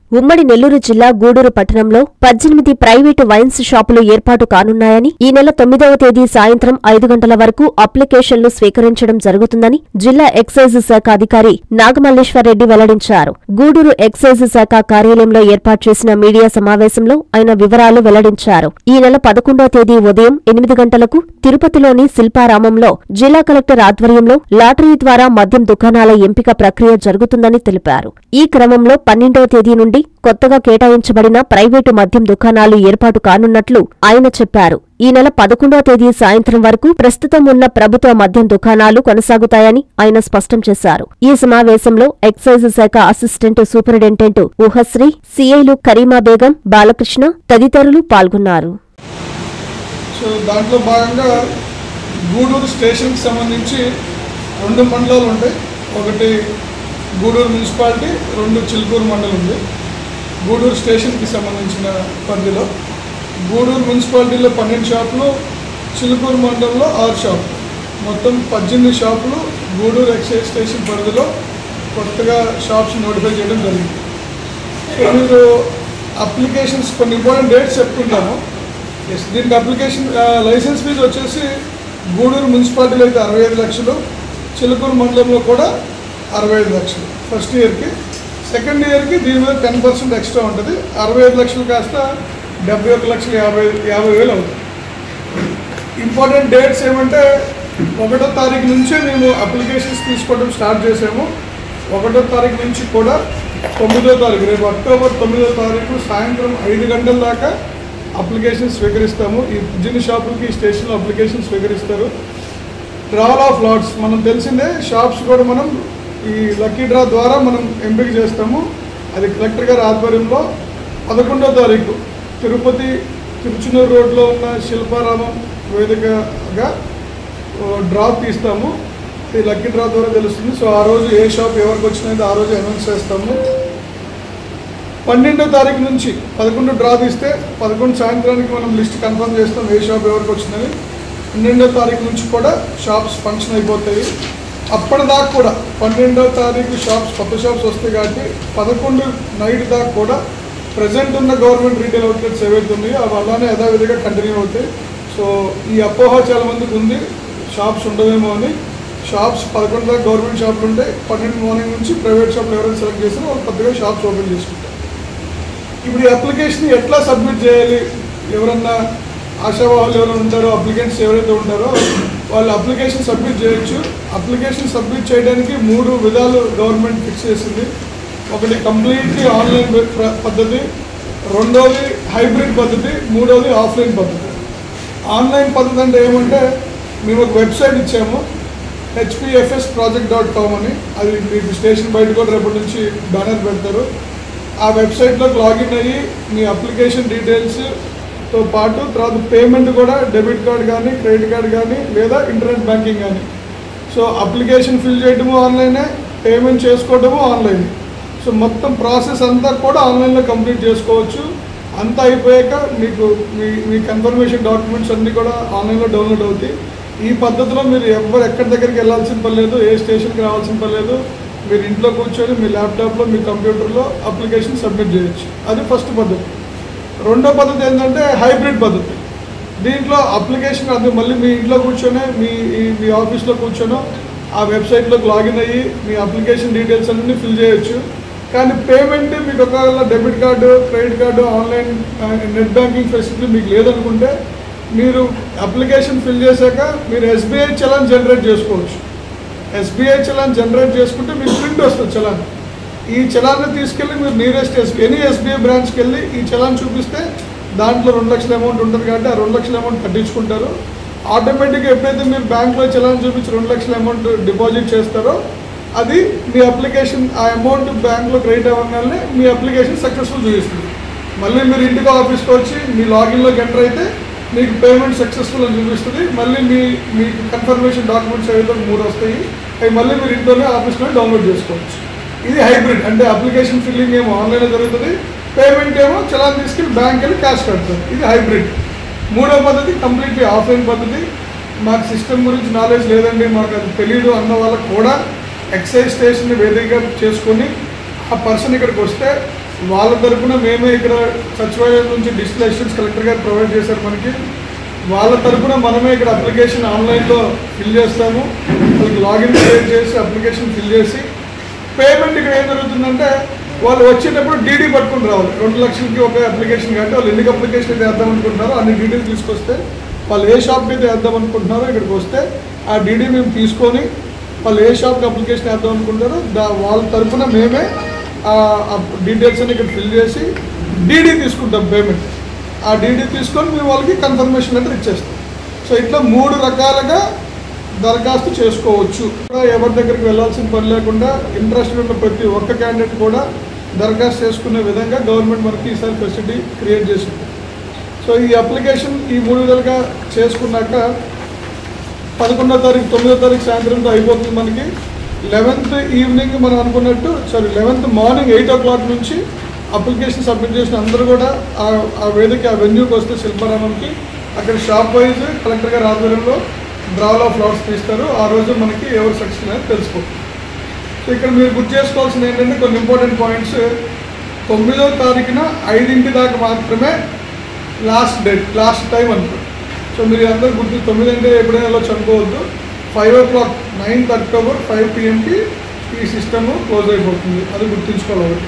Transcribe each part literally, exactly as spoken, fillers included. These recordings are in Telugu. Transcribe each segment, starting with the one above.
ఉమ్మడి నెల్లూరు జిల్లా గూడూరు పట్టణంలో పద్దెనిమిది ప్రైవేటు వైన్స్ షాపులు ఏర్పాటు కానున్నాయని, ఈ నెల తొమ్మిదవ తేదీ సాయంత్రం ఐదు గంటల వరకు అప్లికేషన్లు స్వీకరించడం జరుగుతుందని జిల్లా ఎక్సైజ్ శాఖ అధికారి నాగమల్లేశ్వరరెడ్డి వెల్లడించారు. గూడూరు ఎక్సైజ్ శాఖ కార్యాలయంలో ఏర్పాటు చేసిన మీడియా సమావేశంలో ఆయన వివరాలు వెల్లడించారు. ఈ నెల పదకొండవ తేదీ ఉదయం ఎనిమిది గంటలకు తిరుపతిలోని శిల్పారామంలో జిల్లా కలెక్టర్ ఆధ్వర్యంలో లాటరీ ద్వారా మద్యం దుకాణాల ఎంపిక ప్రక్రియ జరుగుతుందని తెలిపారు. ఈ క్రమంలో పన్నెండవ తేదీ నుండి కొత్తగా కేటాయించబడిన ప్రైవేటు మద్యం దుకాణాలు ఏర్పాటు కానున్నట్లు ఆయన చెప్పారు. ఈ నెల పదకొండవ తేదీ సాయంత్రం వరకు ప్రస్తుతం ఉన్న ప్రభుత్వ మద్యం దుకాణాలు కొనసాగుతాయని ఆయన స్పష్టం చేశారు. ఈ సమావేశంలో ఎక్సైజ్ శాఖ అసిస్టెంట్ సూపరింటెండెంట్ ఊహశ్రీ, సీఐలు కరీమా బేగం, బాలకృష్ణ తదితరులు పాల్గొన్నారు. సో దాంట్లో భాగంగా గూడూరు స్టేషన్కి సంబంధించి రెండు మండలాలు ఉంటాయి. ఒకటి గూడూరు మున్సిపాలిటీ, రెండు చిలుకూరు మండలం ఉంది. గూడూరు స్టేషన్కి సంబంధించిన పరిధిలో గూడూరు మున్సిపాలిటీలో పన్నెండు షాపులు, చిలుకూరు మండలంలో ఆరు షాపులు, మొత్తం పద్దెనిమిది షాపులు గూడూరు ఎక్సైజ్ స్టేషన్ పరిధిలో కొత్తగా షాప్స్ నోటిఫై చేయడం జరిగింది. సో మీరు అప్లికేషన్స్ కొన్ని ఇంపార్టెంట్ డేట్స్ చెప్పుకుంటాము. దీనికి అప్లికేషన్ లైసెన్స్ ఫీజు వచ్చేసి గూడూరు మున్సిపాలిటీలో అయితే అరవై ఐదు లక్షలు, చిలుకూరు మండలంలో కూడా అరవై ఐదు లక్షలు ఫస్ట్ ఇయర్కి. సెకండ్ ఇయర్కి దీని మీద టెన్ పర్సెంట్ ఎక్స్ట్రా ఉంటుంది. అరవై ఐదు లక్షలు కాస్త డెబ్బై ఒక లక్షలు యాభై యాభై వేలు అవుతుంది. ఇంపార్టెంట్ డేట్స్ ఏమంటే ఒకటో తారీఖు నుంచే మేము అప్లికేషన్స్ తీసుకోవడం స్టార్ట్ చేసాము. ఒకటో తారీఖు నుంచి కూడా తొమ్మిదో తారీఖు రేపు అక్టోబర్ తొమ్మిదో తారీఖు సాయంత్రం ఐదు గంటల దాకా అప్లికేషన్ స్వీకరిస్తాము. ఈ జిన్ షాపులకి స్టేషన్లో అప్లికేషన్ స్వీకరిస్తారు. డ్రాల్ ఆఫ్ లాట్స్ మనం తెలిసిందే. షాప్స్ కూడా మనం ఈ లక్కీ డ్రా ద్వారా మనం ఎంపిక చేస్తాము. అది కలెక్టర్ గారి ఆధ్వర్యంలో పదకొండో తారీఖు తిరుపతి తిరుచునూరు రోడ్లో ఉన్న శిల్పారామం వేదికగా డ్రా తీస్తాము. ఈ లక్కీ డ్రా ద్వారా తెలుస్తుంది. సో ఆ రోజు ఏ షాప్ ఎవరికి వచ్చినది ఆ రోజు అనౌన్స్ చేస్తాము. పన్నెండో తారీఖు నుంచి పదకొండు డ్రా తీస్తే పదకొండు సాయంత్రానికి మనం లిస్ట్ కన్ఫర్మ్ చేస్తాం ఏ షాప్ ఎవరికి వచ్చినది. పన్నెండో తారీఖు నుంచి కూడా షాప్స్ ఫంక్షన్ అయిపోతాయి. అప్పటిదాకా కూడా పన్నెండో తారీఖు షాప్స్ కొత్త షాప్స్ వస్తాయి కాబట్టి పదకొండు నైట్ దాకా కూడా ప్రజెంట్ ఉన్న గవర్నమెంట్ రీటైల్ అవుట్లెట్స్ ఏవైతే ఉన్నాయో అవి అలానే యథావిధిగా కంటిన్యూ అవుతాయి. సో ఈ అపోహ చాలా మందికి ఉంది షాప్స్ ఉండవేమో అని. షాప్స్ పదకొండు దాకా గవర్నమెంట్ షాపులు ఉంటాయి. పన్నెండు మార్నింగ్ నుంచి ప్రైవేట్ షాపులు ఎవరైనా సెలెక్ట్ చేసినా వాళ్ళు కొత్తగా షాప్స్ ఓపెన్ చేసుకుంటారు. ఇప్పుడు ఈ అప్లికేషన్ ఎట్లా సబ్మిట్ చేయాలి? ఎవరన్నా ఆశావాహులు ఎవరైనా ఉంటారో, అప్లికెంట్స్ ఎవరైతే ఉంటారో వాళ్ళు అప్లికేషన్ సబ్మిట్ చేయొచ్చు. అప్లికేషన్ సబ్మిట్ చేయడానికి మూడు విధాలు గవర్నమెంట్ ఫిక్స్ చేసింది. ఒకటి కంప్లీట్లీ ఆన్లైన్ పద్ధతి, రెండోది హైబ్రిడ్ పద్ధతి, మూడోది ఆఫ్లైన్ పద్ధతి. ఆన్లైన్ పద్ధతి అంటే ఏమంటే మేము ఒక వెబ్సైట్ ఇచ్చాము హెచ్పిఎఫ్ఎస్ ప్రాజెక్ట్ డాట్ కామ్ అని. అది మీకు స్టేషన్ బయట కూడా రేపటి నుంచి బ్యానర్ పెడతారు. ఆ వెబ్సైట్లోకి లాగిన్ అయ్యి మీ అప్లికేషన్ డీటెయిల్స్తో పాటు తర్వాత పేమెంట్ కూడా డెబిట్ కార్డ్ కానీ క్రెడిట్ కార్డ్ కానీ లేదా ఇంటర్నెట్ బ్యాంకింగ్ కానీ. సో అప్లికేషన్ ఫిల్ చేయడము ఆన్లైనే, పేమెంట్ చేసుకోవడము ఆన్లైన్. సో మొత్తం ప్రాసెస్ అంతా కూడా ఆన్లైన్లో కంప్లీట్ చేసుకోవచ్చు. అంతా అయిపోయాక మీకు మీ మీ కన్ఫర్మేషన్ డాక్యుమెంట్స్ అన్నీ కూడా ఆన్లైన్లో డౌన్లోడ్ అవుతాయి. ఈ పద్ధతిలో మీరు ఎవరు ఎక్కడి దగ్గరికి వెళ్ళాల్సిన పని లేదు, ఏ స్టేషన్కి రావాల్సిన పని లేదు. మీరు ఇంట్లో కూర్చొని మీ ల్యాప్టాప్లో మీ కంప్యూటర్లో అప్లికేషన్ సబ్మిట్ చేయొచ్చు. అది ఫస్ట్ పద్ధతి. రెండో పద్ధతి ఏంటంటే హైబ్రిడ్ పద్ధతి. దీంట్లో అప్లికేషన్ అది మళ్ళీ మీ ఇంట్లో కూర్చొని మీ మీ ఆఫీస్లో కూర్చొని ఆ వెబ్సైట్లోకి లాగిన్ అయ్యి మీ అప్లికేషన్ డీటెయిల్స్ అన్నీ ఫిల్ చేయొచ్చు. కానీ పేమెంట్ మీకు ఒకవేళ debit card, credit card, online net banking facility మీకు లేదనుకుంటే మీరు అప్లికేషన్ ఫిల్ చేశాక మీరు ఎస్బీఐ చలాన్ జనరేట్ చేసుకోవచ్చు. ఎస్బీఐ చలాన్ జనరేట్ చేసుకుంటే మీకు ప్రింట్ వస్తుంది చలాన్. ఈ చలాన్ని తీసుకెళ్ళి మీరు నియరెస్ట్ ఎస్ ఎనీ ఎస్బీఐ బ్రాంచ్కి వెళ్ళి ఈ చలాన్ చూపిస్తే దాంట్లో రెండు లక్షల అమౌంట్ ఉంటుంది కాబట్టి ఆ రెండు లక్షల అమౌంట్ కట్టించుకుంటారు. ఆటోమేటిక్గా ఎప్పుడైతే మీరు బ్యాంక్లో చలాన్ చూపించి రెండు లక్షల అమౌంట్ డిపాజిట్ చేస్తారో అది మీ అప్లికేషన్ ఆ అమౌంట్ బ్యాంక్లో క్రెడిట్ అవ్వగానే మీ అప్లికేషన్ సక్సెస్ఫుల్ చూపిస్తుంది. మళ్ళీ మీరు ఇంటికి ఆఫీస్కి వచ్చి మీ లాగిన్లోకి ఎంటర్ అయితే మీకు పేమెంట్ సక్సెస్ఫుల్ అని చూపిస్తుంది. మళ్ళీ మీ మీకు కన్ఫర్మేషన్ డాక్యుమెంట్స్ ఏవైతే మూడు వస్తాయి అవి మళ్ళీ మీరు ఇంట్లోనే ఆఫీస్లోనే డౌన్లోడ్ చేసుకోవచ్చు. ఇది హైబ్రిడ్ అంటే అప్లికేషన్ ఫిల్లింగ్ ఏమో ఆన్లైన్లో జరుగుతుంది, పేమెంట్ ఏమో చలాన్ తీసుకెళ్ళి బ్యాంక్ వెళ్ళి క్యాష్ కడుతుంది. ఇది హైబ్రిడ్. మూడో పద్ధతి కంప్లీట్లీ ఆఫ్లైన్ పద్ధతి. మాకు సిస్టమ్ గురించి నాలెడ్జ్ లేదండి, మాకు అది తెలియదు అన్న వాళ్ళకు కూడా ఎక్సైజ్ స్టేషన్ని వేదికగా చేసుకొని ఆ పర్సన్ ఇక్కడికి వస్తే వాళ్ళ తరఫున మేమే ఇక్కడ సచివాలయం నుంచి డిజిటల్ అసిస్టెంట్స్ కలెక్టర్ గారు ప్రొవైడ్ చేశారు మనకి. వాళ్ళ తరఫున మనమే ఇక్కడ అప్లికేషన్ ఆన్లైన్లో ఫిల్ చేస్తాము. వాళ్ళకి లాగిన్ క్రియేట్ చేసి అప్లికేషన్ ఫిల్ చేసి పేమెంట్ ఇక్కడ ఏం జరుగుతుందంటే వాళ్ళు వచ్చేటప్పుడు డీడీ పట్టుకుని రావాలి. రెండు లక్షలకి ఒక అప్లికేషన్ కాబట్టి వాళ్ళు ఎన్ని అప్లికేషన్ అయితే వేద్దాం అనుకుంటున్నారో అన్ని డీడీలు తీసుకొస్తే వాళ్ళు ఏ షాప్కి అయితే వేద్దాం అనుకుంటున్నారో ఇక్కడికి వస్తే ఆ డీడీ మేము తీసుకొని వాళ్ళు ఏ షాప్కి అప్లికేషన్ వేద్దాం అనుకుంటారో దా వాళ్ళ తరఫున మేమే ఆ డీటెయిల్స్ అన్ని ఇక్కడ ఫిల్ చేసి డీడీ తీసుకుంటాం పేమెంట్. ఆ డీడీ తీసుకొని మేము వాళ్ళకి కన్ఫర్మేషన్ లెటర్ ఇచ్చేస్తాం. సో ఇట్లా మూడు రకాలుగా దరఖాస్తు చేసుకోవచ్చు. ఎవరి దగ్గరికి వెళ్ళాల్సిన పని లేకుండా ఇంట్రెస్టెడ్ ఉన్న ప్రతి ఒక్క క్యాండిడేట్ కూడా దరఖాస్తు చేసుకునే విధంగా గవర్నమెంట్ మనకి ఈసారి ఫెసిలిటీ క్రియేట్ చేసింది. సో ఈ అప్లికేషన్ ఈ మూడు విధాలుగా చేసుకున్నాక పదకొండో తారీఖు తొమ్మిదో తారీఖు సాయంత్రంతో అయిపోతుంది మనకి. లెవెన్త్ ఈవినింగ్ మనం అనుకున్నట్టు sorry eleventh morning eight o'clock నుంచి అప్లికేషన్ సబ్మిట్ చేసిన అందరూ కూడా ఆ వేదిక ఆ వెన్యూకి వస్తే శిల్పారామంకి అక్కడ షాప్ వైజ్ కలెక్టర్ గారి ఆధ్వర్యంలో డ్రాల్ ఆఫ్ లాట్స్ తీస్తారు. ఆ రోజు మనకి ఎవరు సక్సెస్ అనేది తెలిసిపోతుంది. సో ఇక్కడ మీరు గుర్తు చేసుకోవాల్సింది ఏంటంటే కొన్ని ఇంపార్టెంట్ పాయింట్స్. తొమ్మిదో తారీఖున ఐదింటి దాకా మాత్రమే లాస్ట్ డేట్ లాస్ట్ టైం అనుకో. సో మీరు అందరూ గుర్తు తొమ్మిది అంటే ఎప్పుడైనా వెళ్ళొచ్చు అనుకోవద్దు. Five o'clock ninth October five పిఎంకి ఈ సిస్టమ్ క్లోజ్ అయిపోతుంది. అది గుర్తుంచుకోవాలి.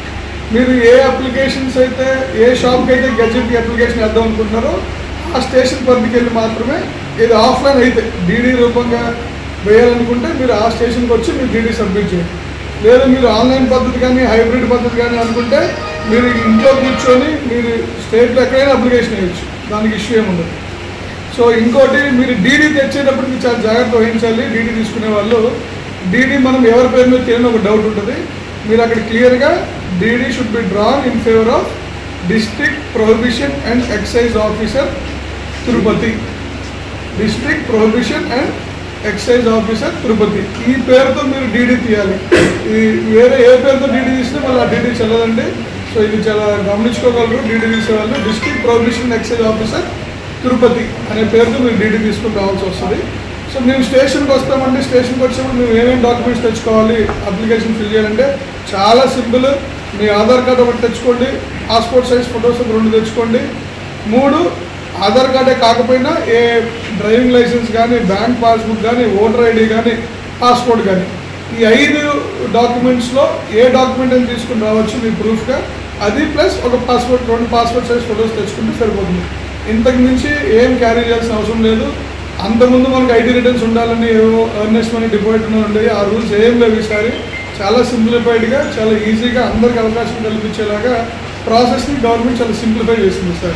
మీరు ఏ అప్లికేషన్స్ అయితే ఏ షాప్కి అయితే గెజెట్ అప్లికేషన్ వేద్దాం అనుకుంటున్నారో ఆ స్టేషన్ పరిధికి వెళ్ళి మాత్రమే ఇది ఆఫ్లైన్ అయితే డీడీ రూపంగా వేయాలనుకుంటే మీరు ఆ స్టేషన్కి వచ్చి మీరు డీడీ సబ్మిట్ చేయండి. లేదా మీరు ఆన్లైన్ పద్ధతి కానీ హైబ్రిడ్ పద్ధతి కానీ అనుకుంటే మీరు ఇంట్లో కూర్చొని మీరు స్టేట్లో ఎక్కడైనా అప్లికేషన్ వేయచ్చు. దానికి ఇష్యూ ఏముండదు. సో ఇంకోటి మీరు డీడీ తెచ్చేటప్పుడు మీరు చాలా జాగ్రత్త వహించాలి. డీడీ తీసుకునే వాళ్ళు డీడీ మనం ఎవరి పేరు మీద తెలియని ఒక డౌట్ ఉంటుంది. మీరు అక్కడ క్లియర్గా DD should be drawn in favour of district prohibition and excise officer Tirupati. District prohibition and excise officer Tirupati ఈ పేరుతో మీరు డీడీ తీయాలి. ఈ వేరే ఏ పేరుతో డీడీ తీసినా మళ్ళీ ఆ డీడీ చెల్లదండి. సో ఇది చాలా గమనించుకోగలరు డీడీ తీసేవాళ్ళు. District prohibition excise officer Tirupati అనే పేరుతో మీరు డీడీ తీసుకుని రావాల్సి వస్తుంది. సో మేము స్టేషన్కి వస్తామంటే స్టేషన్కి వచ్చినప్పుడు మేము ఏమేమి డాక్యుమెంట్స్ తెచ్చుకోవాలి అప్లికేషన్ ఫిల్ చేయాలంటే చాలా సింపుల్. మీ ఆధార్ కార్డు ఒకటి తెచ్చుకోండి, పాస్పోర్ట్ సైజ్ ఫొటోస్ రెండు తెచ్చుకోండి. మూడు ఆధార్ కార్డే కాకపోయినా ఏ డ్రైవింగ్ లైసెన్స్ కానీ బ్యాంక్ పాస్బుక్ కానీ ఓటర్ ఐడి కానీ పాస్పోర్ట్ కానీ ఈ ఐదు డాక్యుమెంట్స్లో ఏ డాక్యుమెంట్ అని తీసుకుని రావచ్చు మీ ప్రూఫ్గా. అది ప్లస్ ఒక పాస్పోర్ట్ రెండు పాస్పోర్ట్ సైజ్ ఫొటోస్ తెచ్చుకుంటే సరిపోతుంది. ఇంతకు మించి ఏం క్యారీ చేయాల్సిన అవసరం లేదు. అంతకుముందు మనకు ఐటీ రిటర్న్స్ ఉండాలని ఏవో ఎర్నెస్ట్ మనీ డిపాజిట్ ఉండేవి. ఆ రూల్స్ ఏం లేవు. ఈసారి చాలా సింప్లిఫైడ్గా చాలా ఈజీగా అందరికి అవకాశం కల్పించేలాగా ప్రాసెస్ని గవర్నమెంట్ చాలా సింప్లిఫై చేసింది సార్.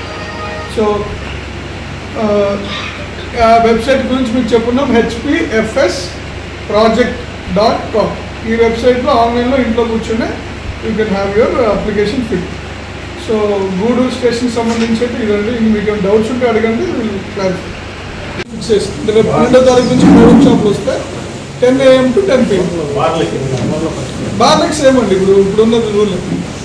సో వెబ్సైట్ గురించి మీకు చెప్పున్నాం హెచ్పిఎఫ్ఎస్ ప్రాజెక్ట్ డాట్ కామ్. ఈ వెబ్సైట్లో ఆన్లైన్లో ఇంట్లో కూర్చునే you can have your application fill. So Gudur స్టేషన్కి సంబంధించి అయితే ఇదండి. మీకు ఏమైనా డౌట్స్ ఉంటే అడగండి, క్లారిఫై ఫిక్స్ చేసి. రేపు పన్నెండో తారీఖు నుంచి ప్రైవేట్ షాపులు వస్తే ten AM to ten PM. బార్లెక్స్ ఏమండి ఇప్పుడు ఇప్పుడు ఉన్నది రూల్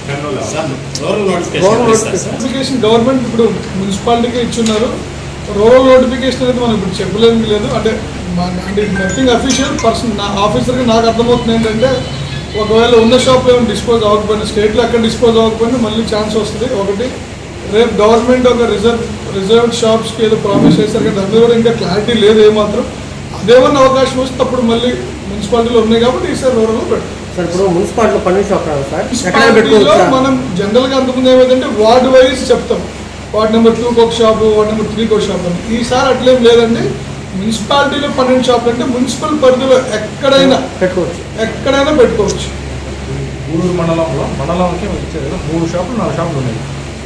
నోటిఫికేషన్ గవర్నమెంట్ ఇప్పుడు మున్సిపాలిటీకి ఇచ్చున్నారు. రూరల్ నోటిఫికేషన్ అనేది మనం ఇప్పుడు చెప్పలేదు లేదు. అంటే అంటే నథింగ్ అఫీషియల్ పర్సన్ నా ఆఫీసర్గా నాకు అర్థమవుతుంది ఏంటంటే ఒకవేళ ఉన్న షాప్లో ఏమైనా డిస్పోజ్ అవ్వకపోయినా స్టేట్లో ఎక్కడ డిస్పోజ్ అవ్వకపోయినా మళ్ళీ ఛాన్స్ వస్తుంది. ఒకటి రేపు గవర్నమెంట్ ఒక రిజర్వ్ రిజర్వ్డ్ షాప్స్కి ఏదో ప్రామిస్ చేశారు కదా దాని కూడా ఇంకా క్లారిటీ లేదు ఏమాత్రం. అదేమన్నా అవకాశం వస్తే అప్పుడు మళ్ళీ మున్సిపాలిటీలో ఉన్నాయి కాబట్టి ఈసారి రూరల్లో పెట్టారు. మున్సిపాలిటీలో మనం జనరల్గా అంతకుముందు ఏమైందంటే వార్డు వైజ్ చెప్తాం. వార్డు నెంబర్ టూకి ఒక షాపు, వార్డు నెంబర్ త్రీకి ఒక షాప్ అని. ఈసారి అట్లేం లేదండి. మున్సిపాలిటీలో పన్నెండు షాపులు అంటే మున్సిపల్ పరిధిలో ఎక్కడైనా పెట్టుకోవచ్చు ఎక్కడైనా పెట్టుకోవచ్చు. గూడూరు మండలంలో మండలంకి వచ్చేది మూడు షాపులు నాలుగు షాపులు ఉన్నాయి.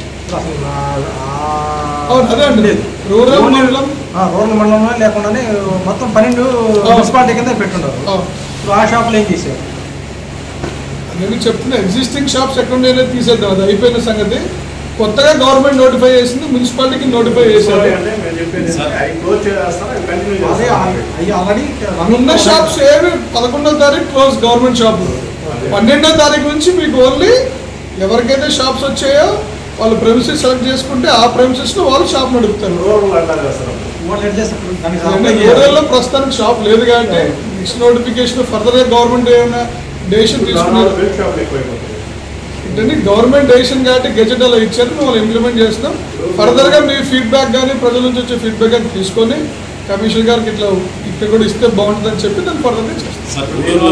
అవును అదే అండి. రూరల్ మండలం రూరల్ మండలంలో లేకుండానే మొత్తం పన్నెండు మున్సిపాలిటీ కింద పెట్టున్నారు. ఆ షాపులు ఏం చేశారు నేను చెప్తున్నా ఎగ్జిస్టింగ్ షాప్స్ ఎక్కడ ఉండేది తీసేద్దాం. అది అయిపోయిన సంగతి. కొత్తగా గవర్నమెంట్ నోటిఫై చేసింది, మున్సిపాలిటీకి నోటిఫై చేశారు. ఉన్న షాప్స్ ఏవి పదకొండో తారీఖు క్లోజ్ గవర్నమెంట్ షాపులు. పన్నెండో తారీఖు నుంచి మీకు ఓన్లీ ఎవరికైతే షాప్స్ వచ్చాయో వాళ్ళు ప్రెమిసెస్ సెలెక్ట్ చేసుకుంటే ఆ ప్రెమిసెస్లో వాళ్ళు షాప్ నడుపుతారు. రూరల్లో ప్రస్తుతానికి షాప్ లేదు కాబట్టి నెక్స్ట్ నోటిఫికేషన్ ఫర్దర్గా గవర్నమెంట్ ఏమైనా డెసిషన్ తీసుకున్నారు. అంటే గవర్నమెంట్ డెసిషన్ కాబట్టి గెజెట్ అలా ఇచ్చారు, మేము వాళ్ళు ఇంప్లిమెంట్ చేస్తున్నాం. ఫర్దర్గా మీ ఫీడ్బ్యాక్ కానీ ప్రజల నుంచి వచ్చే ఫీడ్బ్యాక్ కానీ తీసుకొని కమిషనర్ గారికి ఇట్లా ఇక్కడ కూడా ఇస్తే బాగుంటుందని చెప్పి దాన్ని ఫర్దర్గా చేస్తాం.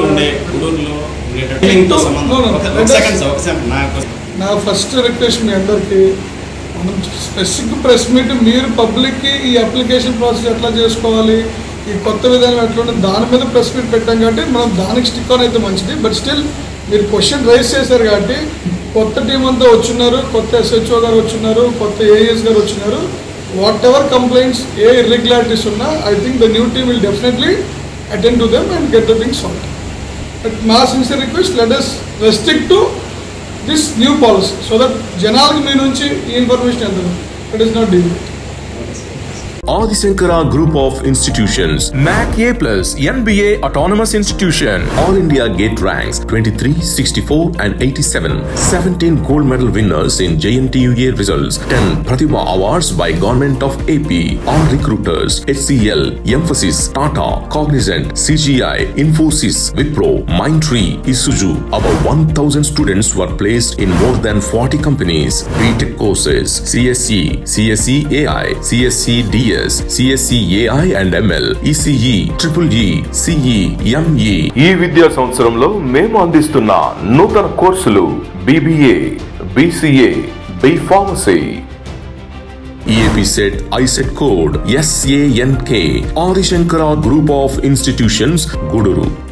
నా ఫస్ట్ రిక్వెస్ట్ మీ అందరికీ, మనం స్పెసిఫిక్ ప్రెస్ మీట్ మీరు పబ్లిక్కి ఈ అప్లికేషన్ ప్రాసెస్ ఎట్లా చేసుకోవాలి, ఈ కొత్త విధానం ఎట్లా ఉంటుంది దాని మీద ప్రెస్ మీట్ పెట్టాం కాబట్టి మనం దానికి స్టిక్ ఆన్ అయితే మంచిది. బట్ స్టిల్ మీరు క్వశ్చన్ రైజ్ చేశారు కాబట్టి కొత్త టీం అంతా వచ్చున్నారు, కొత్త ఎస్హెచ్ఓ గారు వచ్చున్నారు, కొత్త ఏఎస్ గారు వచ్చున్నారు. వాట్ ఎవర్ కంప్లైంట్స్, ఏ ఇర్రెగ్యులారిటీస్ ఉన్నా I think the new team will definitely attend to them and get the thing solve. But మా sincere request, let us restrict to this new policy so that జనాలకి మీ నుంచి ఈ ఇన్ఫర్మేషన్ వెళ్తుంది. It is not deal. Adi Shankara Group of Institutions, M A C A plus, N B A Autonomous Institution, All India Gate ranks twenty-three, sixty-four and eighty-seven, seventeen gold medal winners in J N T U A results, ten Pratibha Awards by Government of A P, all recruiters, H C L, Emphasis, Tata, Cognizant, C G I, Infosys, Wipro, Mindtree, Isuzu. About one thousand students were placed in more than forty companies. B Tech courses, C S E, C S E A I, C S E D S, C S E A I and M L, E C E, Triple E, C E, M E. ఈ విద్యా సంవత్సరంలో మేము అందిస్తున్న నూతన కోర్సులు B B A, B C A, B Pharmacy. E A P set I set code S A N K. Adi Shankara Group of Institutions, Guduru.